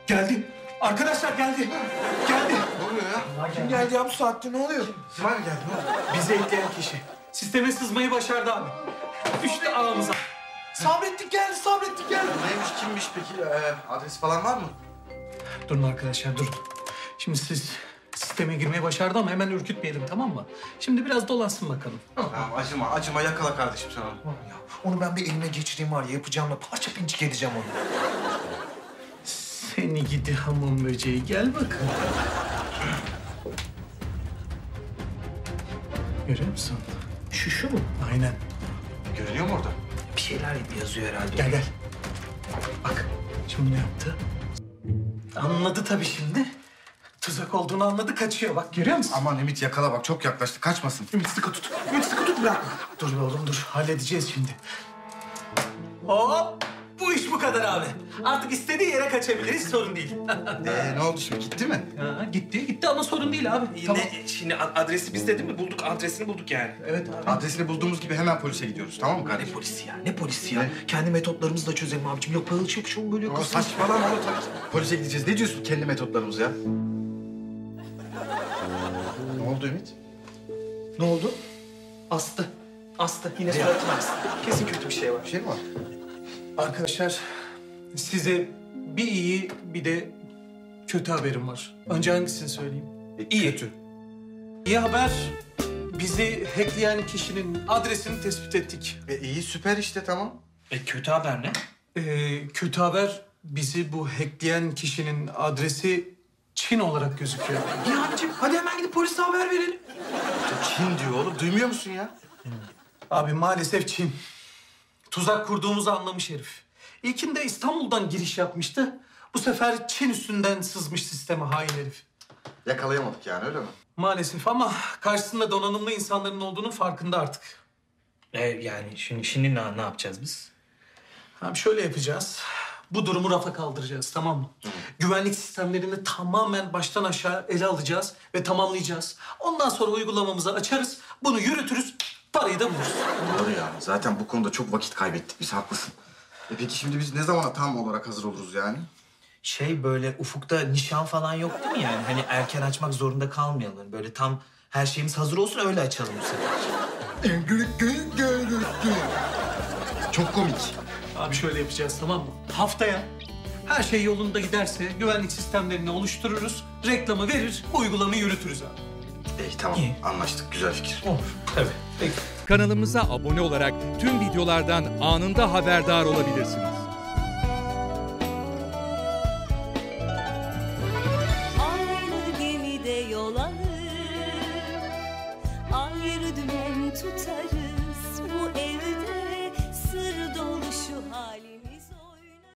Geldi. Arkadaşlar geldi. Geldi. Ne oluyor ya? Kim geldi ya bu saatte, ne oluyor? Simay mı geldi? Ne oldu? Bizi ekleyen kişi. Sisteme sızmayı başardı abi. Düştü ağımıza. Sabrettik geldi, sabrettik geldi. Neymiş, kimmiş peki? Adresi falan var mı? Durun arkadaşlar, durun. Şimdi siz sisteme girmeyi başardı ama hemen ürkütmeyelim, tamam mı? Şimdi biraz dolansın bakalım. Tamam, acıma. Yakala kardeşim sen onu. Ya, onu ben bir elime geçireyim var ya, yapacağımla parça pinçik edeceğim onu. Seni gidi hamam böceği, gel bakalım. Görüyor musun? Şu mu? Aynen. Görünüyor mu orada? Bir şeyler yazıyor herhalde. Gel gel. Bak, şimdi ne yaptı? Anladı tabii şimdi. Tuzak olduğunu anladı, kaçıyor. Bak, görüyor musun? Aman Ümit yakala bak, çok yaklaştı. Kaçmasın. Ümit sıkı tut. Ümit sıkı tut, bırakma. Dur be oğlum, dur. Halledeceğiz şimdi. Hop! Bu iş bu kadar abi. Artık istediği yere kaçabiliriz, sorun değil. Ne oldu şimdi? Gitti mi? Ha, gitti ama sorun değil abi. Tamam. Şimdi adresi bizde değil mi? Bulduk, adresini bulduk yani. Evet abi. Adresini bulduğumuz gibi hemen polise gidiyoruz. Tamam mı Ne kardeşim? polisi ya, ne polisi ya? Kendi metotlarımızla çözelim abicim. Yok böyle çakışım böyle yok. Saçmalama oğlum tabii ki. Polise gideceğiz. Ne diyorsun kendi metotlarımız ya? Ne oldu Ümit? Ne oldu? Aslı. Yine suratına astı. Kesin kötü bir şey var. Bir şey mi var? Arkadaşlar, size bir iyi bir de kötü haberim var. Önce hangisini söyleyeyim? İyi. Kötü. İyi haber, bizi hackleyen kişinin adresini tespit ettik. İyi süper işte tamam. Kötü haber ne? Kötü haber, bizi bu hackleyen kişinin adresi Çin olarak gözüküyor. Ya abicim hadi hemen gidip polise haber verelim. Çin diyor oğlum. Duymuyor musun ya? Abi maalesef Çin. Tuzak kurduğumuzu anlamış herif. İlkinde İstanbul'dan giriş yapmıştı. Bu sefer Çin üstünden sızmış sisteme hain herif. Yakalayamadık yani öyle mi? Maalesef ama karşısında donanımlı insanların olduğunun farkında artık. Yani şimdi ne yapacağız biz? Abi şöyle yapacağız. Bu durumu rafa kaldıracağız, tamam mı? Güvenlik sistemlerini tamamen baştan aşağı ele alacağız ve tamamlayacağız. Ondan sonra uygulamamızı açarız, bunu yürütürüz, parayı da buluruz. Doğru yani. Zaten bu konuda çok vakit kaybettik biz, haklısın. Peki şimdi biz ne zamana tam olarak hazır oluruz yani? Böyle ufukta nişan falan yok değil mi yani? Hani erken açmak zorunda kalmayalım. Böyle tam her şeyimiz hazır olsun öyle açalım bu sefer. Çok komik. Abi şöyle yapacağız, tamam mı? Haftaya her şey yolunda giderse güvenlik sistemlerini oluştururuz, reklamı verir, uygulamayı yürütürüz abi. İyi tamam, anlaştık. Güzel fikir. Olur. Tabii. Peki. Kanalımıza abone olarak tüm videolardan anında haberdar olabilirsiniz. Aynı gemide yol alır, ayrı dümen tutarız.